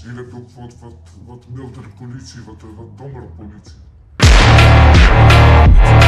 Hier heb je ook wat mildere politie, wat dommere politie.